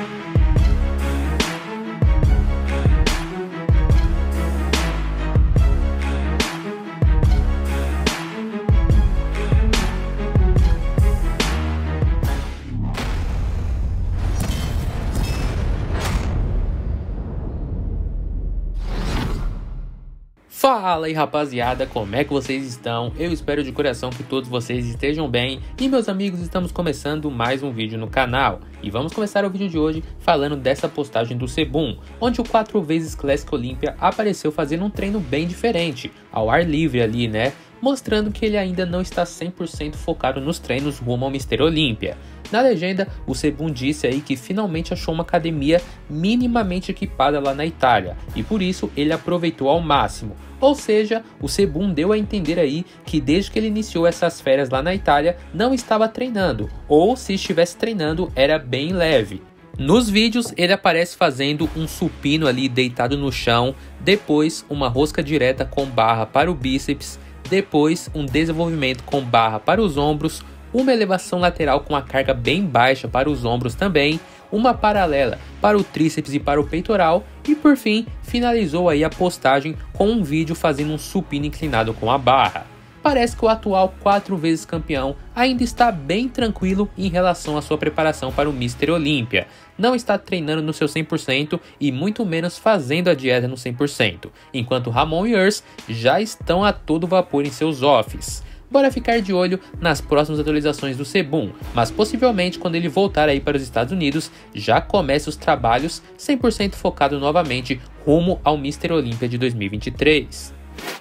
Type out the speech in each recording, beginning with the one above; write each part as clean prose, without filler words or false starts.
Fala aí rapaziada, como é que vocês estão? Eu espero de coração que todos vocês estejam bem. E meus amigos, estamos começando mais um vídeo no canal. E vamos começar o vídeo de hoje falando dessa postagem do Sebum, onde o 4 vezes Classic Olympia apareceu fazendo um treino bem diferente, ao ar livre ali, né? Mostrando que ele ainda não está 100% focado nos treinos rumo ao Mr. Olympia. Na legenda, o Sebum disse aí que finalmente achou uma academia minimamente equipada lá na Itália, e por isso ele aproveitou ao máximo. Ou seja, o Sebum deu a entender aí que desde que ele iniciou essas férias lá na Itália, não estava treinando, ou se estivesse treinando era bem leve. Nos vídeos ele aparece fazendo um supino ali deitado no chão, depois uma rosca direta com barra para o bíceps, depois um desenvolvimento com barra para os ombros, uma elevação lateral com a carga bem baixa para os ombros também, uma paralela para o tríceps e para o peitoral e por fim finalizou aí a postagem com um vídeo fazendo um supino inclinado com a barra. Parece que o atual 4 vezes campeão ainda está bem tranquilo em relação à sua preparação para o Mr. Olympia. Não está treinando no seu 100% e muito menos fazendo a dieta no 100%, enquanto Ramon e Urs já estão a todo vapor em seus offs. Bora ficar de olho nas próximas atualizações do Sebum, mas possivelmente quando ele voltar aí para os Estados Unidos, já comece os trabalhos 100% focado novamente rumo ao Mr. Olympia de 2023.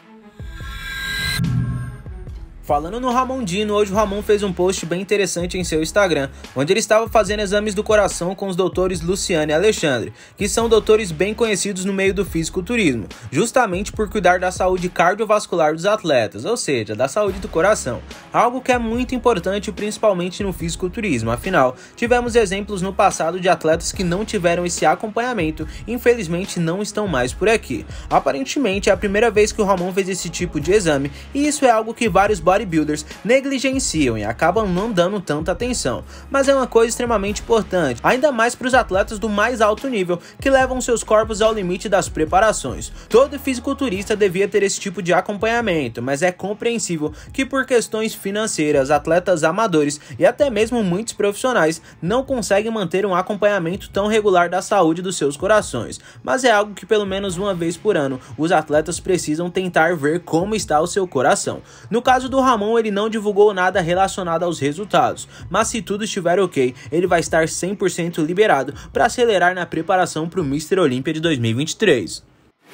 Falando no Ramondino, hoje o Ramon fez um post bem interessante em seu Instagram, onde ele estava fazendo exames do coração com os doutores Luciano e Alexandre, que são doutores bem conhecidos no meio do fisiculturismo, justamente por cuidar da saúde cardiovascular dos atletas, ou seja, da saúde do coração, algo que é muito importante principalmente no fisiculturismo, afinal, tivemos exemplos no passado de atletas que não tiveram esse acompanhamento e infelizmente não estão mais por aqui. Aparentemente é a primeira vez que o Ramon fez esse tipo de exame, e isso é algo que vários bodybuilders negligenciam e acabam não dando tanta atenção, mas é uma coisa extremamente importante, ainda mais para os atletas do mais alto nível que levam seus corpos ao limite das preparações. Todo fisiculturista devia ter esse tipo de acompanhamento, mas é compreensível que por questões financeiras, atletas amadores e até mesmo muitos profissionais não conseguem manter um acompanhamento tão regular da saúde dos seus corações, mas é algo que pelo menos uma vez por ano os atletas precisam tentar ver como está o seu coração. No caso do Ramon, ele não divulgou nada relacionado aos resultados, mas se tudo estiver ok, ele vai estar 100% liberado para acelerar na preparação para o Mr. Olympia de 2023.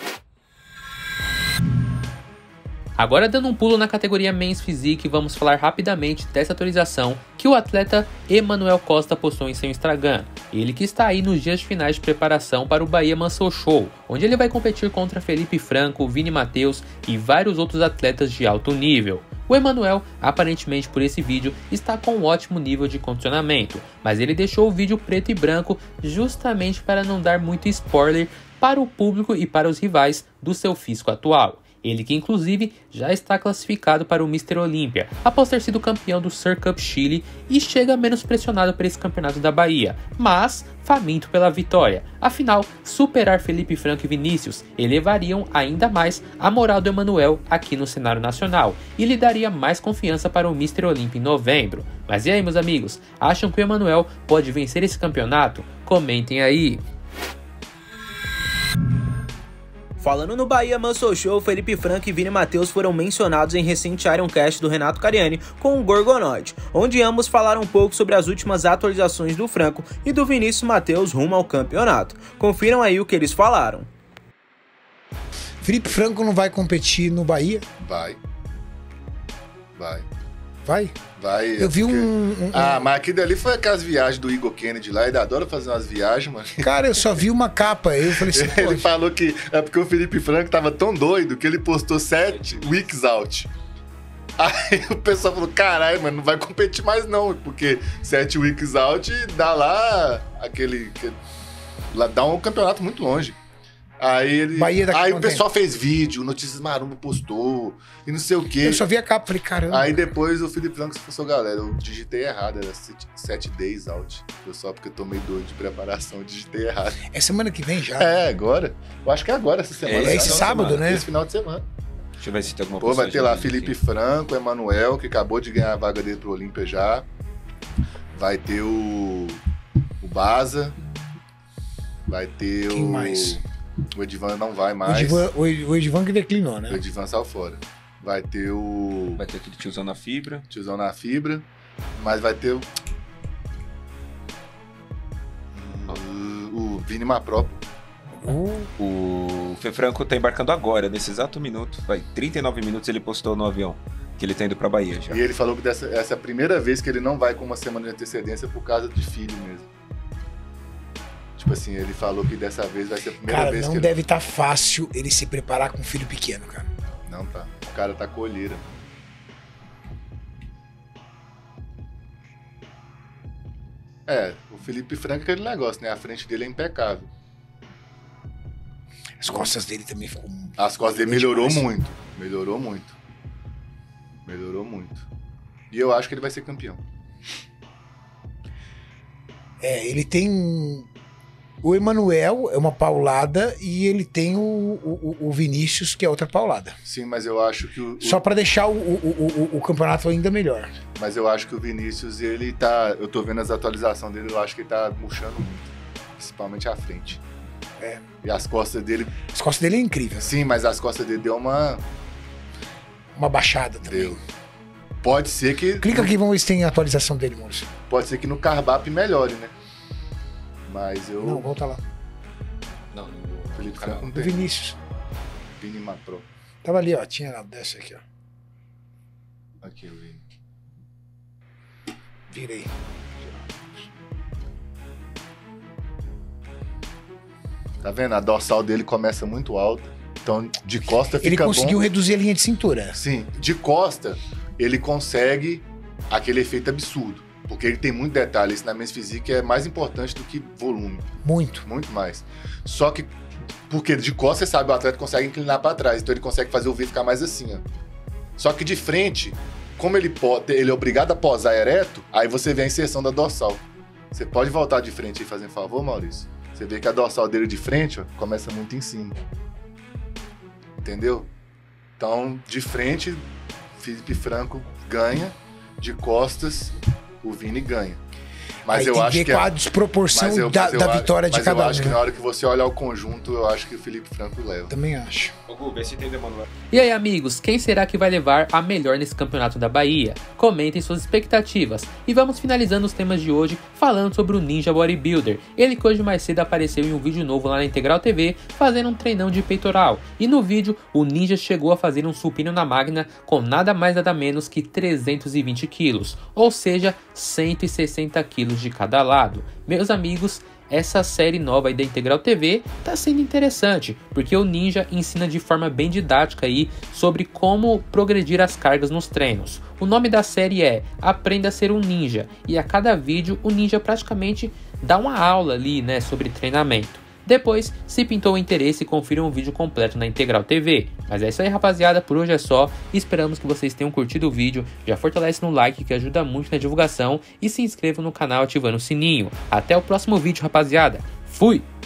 Agora dando um pulo na categoria Men's Physique, vamos falar rapidamente dessa atualização que o atleta Emanuel Costa postou em seu Instagram. Ele que está aí nos dias finais de preparação para o Bahia Muscle Show, onde ele vai competir contra Felipe Franco, Vini Matheus e vários outros atletas de alto nível. O Emanuel, aparentemente por esse vídeo, está com um ótimo nível de condicionamento, mas ele deixou o vídeo preto e branco justamente para não dar muito spoiler para o público e para os rivais do seu físico atual. Ele que inclusive já está classificado para o Mr. Olympia, após ter sido campeão do Sur Cup Chile e chega menos pressionado para esse campeonato da Bahia, mas faminto pela vitória. Afinal, superar Felipe Franco e Vinícius elevariam ainda mais a moral do Emanuel aqui no cenário nacional e lhe daria mais confiança para o Mr. Olympia em novembro. Mas e aí, meus amigos, acham que o Emanuel pode vencer esse campeonato? Comentem aí! Falando no Bahia Muscle Show, Felipe Franco e Vini Matheus foram mencionados em recente Ironcast do Renato Cariani com o Gorgonoid, onde ambos falaram um pouco sobre as últimas atualizações do Franco e do Vinícius Matheus rumo ao campeonato. Confiram aí o que eles falaram. Felipe Franco não vai competir no Bahia? Vai. Vai? Vai. Eu vi mas aquilo ali foi aquelas viagens do Igor Kennedy lá, ele adora fazer umas viagens, mano. Cara, eu só vi uma capa, eu falei assim, ele falou que é porque o Felipe Franco tava tão doido que ele postou 7 weeks out. Aí o pessoal falou, caralho, mano, não vai competir mais não, porque 7 weeks out dá lá dá um campeonato muito longe. Aí Bahia daqui aí a o quanto pessoal fez vídeo, Notícias Maromba postou, e não sei o quê. Eu só vi a capa, falei, caramba. Aí depois o Felipe Franco expulsou, galera. Eu digitei errado, era 7 days out. Foi só porque eu tô meio doido de preparação, eu digitei errado. É semana que vem já. É, agora. Eu acho que é agora, essa semana. É esse já, sábado, semana, né? Esse final de semana. Deixa eu ver se tem alguma Pô, vai ter postagem lá dele Felipe aqui. Franco, Emanuel, que acabou de ganhar a vaga dele pro Olímpia já. Vai ter o Baza. Vai ter Quem mais? O Edivan não vai O mais. Edivan que declinou, O né? Edivan saiu fora. Vai ter o Vai ter aquele tiozão na fibra. Tiozão na Fibra. Mas vai ter o Vini Mapró. O Fê Franco tá embarcando agora, nesse exato minuto. Vai, 39 minutos ele postou no avião. Que ele tá indo pra Bahia já. E ele falou que essa é a primeira vez que ele não vai com uma semana de antecedência por causa de filho mesmo. Tipo assim, ele falou que dessa vez vai ser a primeira Cara, vez não que deve estar fácil ele se preparar com um filho pequeno, cara. ele... Não tá. O cara tá colheira. É, o Felipe Franco é aquele negócio, né? A frente dele é impecável. As costas dele também ficou... As costas dele melhorou demais. muito. Melhorou muito. Melhorou muito. E eu acho que ele vai ser campeão. É, ele tem... O Emanuel é uma paulada e ele tem o Vinícius, que é outra paulada. Sim, mas eu acho que Só pra deixar o campeonato ainda melhor. Mas eu acho que o Vinícius, ele tá... Eu tô vendo as atualizações dele, eu acho que ele tá murchando muito. Principalmente a frente. É. E as costas dele... As costas dele é incrível. Sim, mas as costas dele deu uma... Uma baixada também. Deu. Pode ser que... Clica aqui, vamos ver se tem a atualização dele, Maurício. Pode ser que no Carbap melhore, né? Mas eu... Não, volta lá. Não, O Felipe Franco não O tem. Vinícius. Vini Mapro. Tava ali, ó. Tinha lá, desce aqui, ó. Aqui, o Vini. Virei. Tá vendo? A dorsal dele começa muito alta. Então, de costa fica Ele conseguiu bom. reduzir a linha de cintura. Sim, de costa, ele consegue aquele efeito absurdo. Porque ele tem muito detalhe. Isso na Men's Physique é mais importante do que volume. Muito. Muito mais. Só que, porque de costa, você sabe, o atleta consegue inclinar pra trás. Então ele consegue fazer o V ficar mais assim, ó. Só que de frente, como ele é obrigado a posar ereto, aí você vê a inserção da dorsal. Você pode voltar de frente aí, fazendo favor, Maurício? Você vê que a dorsal dele de frente, ó, começa muito em cima. Entendeu? Então, de frente, Felipe Franco ganha. De costas, o Vini ganha. Mas Aí eu tem acho ver que qual a desproporção da vitória de mas cada eu um. acho que né? na hora que você olhar o conjunto, eu acho que o Felipe Franco leva. Também acho. Ô, Gu, vê se tem do Emanuel. E aí, amigos, quem será que vai levar a melhor nesse campeonato da Bahia? Comentem suas expectativas. E vamos finalizando os temas de hoje falando sobre o Ninja Bodybuilder. Ele que hoje mais cedo apareceu em um vídeo novo lá na Integral TV, fazendo um treinão de peitoral. E no vídeo, o Ninja chegou a fazer um supino na máquina com nada mais nada menos que 320 quilos, ou seja, 160 quilos de cada lado. Meus amigos, essa série nova aí da Integral TV tá sendo interessante, porque o Ninja ensina de forma bem didática aí sobre como progredir as cargas nos treinos. O nome da série é Aprenda a Ser um Ninja, e a cada vídeo o Ninja praticamente dá uma aula ali, né, sobre treinamento. Depois, se pintou o interesse, confira um vídeo completo na Integral TV. Mas é isso aí, rapaziada, por hoje é só. Esperamos que vocês tenham curtido o vídeo. Já fortalece no like, que ajuda muito na divulgação. E se inscrevam no canal ativando o sininho. Até o próximo vídeo, rapaziada. Fui!